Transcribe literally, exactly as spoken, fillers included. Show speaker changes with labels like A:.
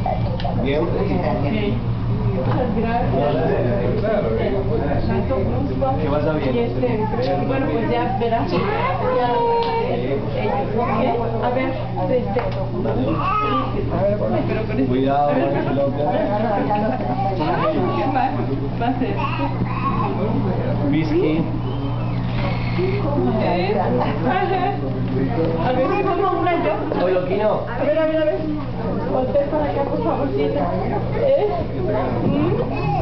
A: Bien.
B: Ok. Muchas gracias.
A: Claro.
B: Tanto gusto.
A: Que vaya bien.
B: Y este, bueno, pues ya verás. Ya, ellos, ¿ok? A ver, este. Pero con esto.
A: Cuidado,
B: A ver,
A: no se lo
B: ¿qué más va a ser?
A: Whisky.
B: ¿Eh? Ajá. A ver, si como una yo.
A: Oye, Loquino.
B: A ver, a ver, a ver. Voltea para acá, por favorcito. ¿Eh? ¿Mm?